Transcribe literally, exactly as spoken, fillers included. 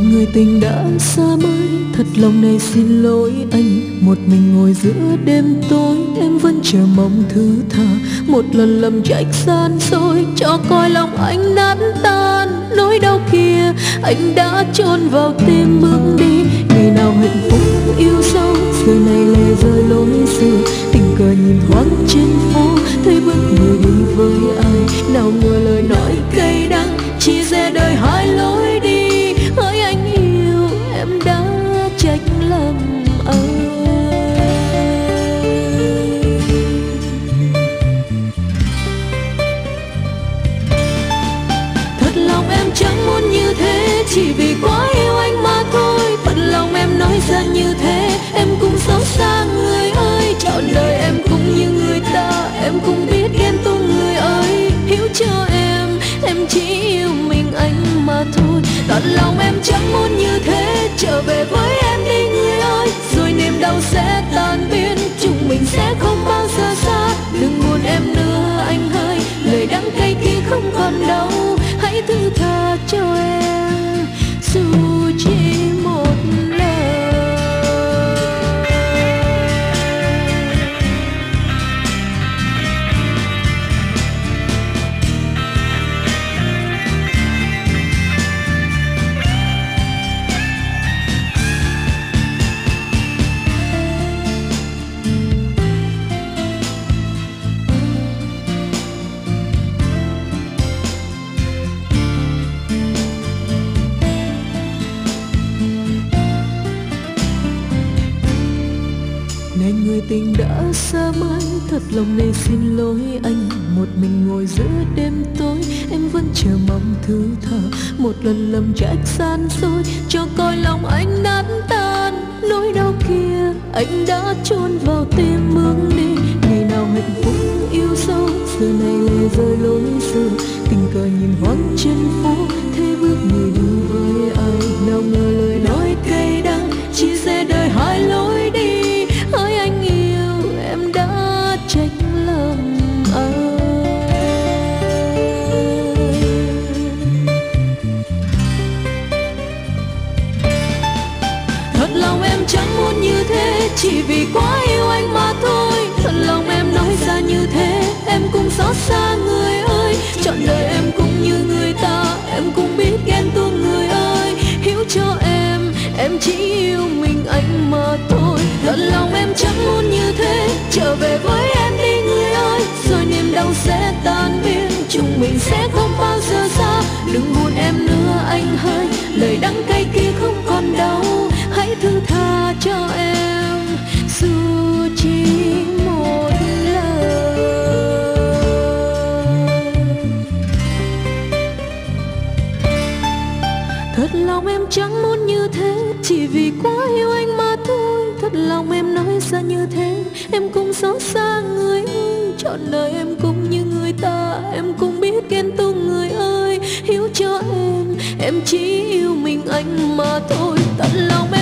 người tình đã xa mới, thật lòng này xin lỗi anh. Một mình ngồi giữa đêm tối, em vẫn chờ mong thứ tha. Một lần lầm trách gian dối, cho coi lòng anh nát tan. Nỗi đau kia anh đã chôn vào tim bước đi. Ngày nào hạnh phúc yêu dấu, giờ này lệ rơi lối xưa. Tình cờ nhìn thoáng trên phố, thấy bước người đi với ai. Nào ngờ lời nói cay đắng, chỉ dè đời hai lối đi. Hỡi anh yêu, em đã trách lầm anh. Thật lòng em chẳng muốn như thế, chỉ vì quá yêu anh mà thôi. Thật lòng em nói ra như thế, em cũng xấu xa người ơi. Trọn đời em cũng như người ta, em cũng biết ghen tuông người ơi. Hiểu cho em, em chỉ yêu mình anh mà thôi. Thật lòng em chẳng muốn như thế, trở về với em đi người ơi. Rồi niềm đau sẽ tan biến, chúng mình sẽ không bao giờ xa. Đừng buồn em nữa anh ơi, lời đắng cay kia không còn đâu. Hãy thứ tha cho em, dù chỉ một lần. Này người tình đã xa mãi, thật lòng này xin lỗi anh. Một mình ngồi giữa đêm tối, em vẫn chờ mong thứ tha. Một lần lầm trách gian dối, cho coi lòng anh nát tan. Nỗi đau kia anh đã chôn vào tim bước đi. Ngày nào hạnh phúc yêu dấu, giờ này lệ rơi lối xưa. Tình cờ nhìn hoang trên phố, thế bước người đi với ai. Nào ngờ lời nói cay đắng, chỉ dè đời hai lối đi. Hỡi anh yêu, em đã trách lầm anh. Thật lòng em chẳng muốn như thế, chỉ vì quá yêu anh mà thôi. Thật lòng em nói ra như thế, em cũng xót xa người ơi. Trọn đời em cũng như người ta, em cũng biết ghen tuông người ơi. Hiểu cho em, em chỉ yêu mình anh mà thôi. Thật lòng em chẳng muốn như thế, trở về với em đi người ơi. Rồi niềm đau sẽ tan biến, chúng mình sẽ không bao giờ xa. Đừng buồn em nữa anh ơi, lời đắng cay kia không còn đâu. Hãy thứ tha cho em, dù chỉ một lần. Thật lòng em chẳng muốn như thế, chỉ vì quá yêu anh mà thôi. Thật lòng em nói ra như thế, em cũng xót xa người ơi. Trọn đời em cũng như người ta, em cũng biết ghen tuông người ơi. Hiểu cho em, em chỉ yêu mình anh mà thôi. Thật lòng em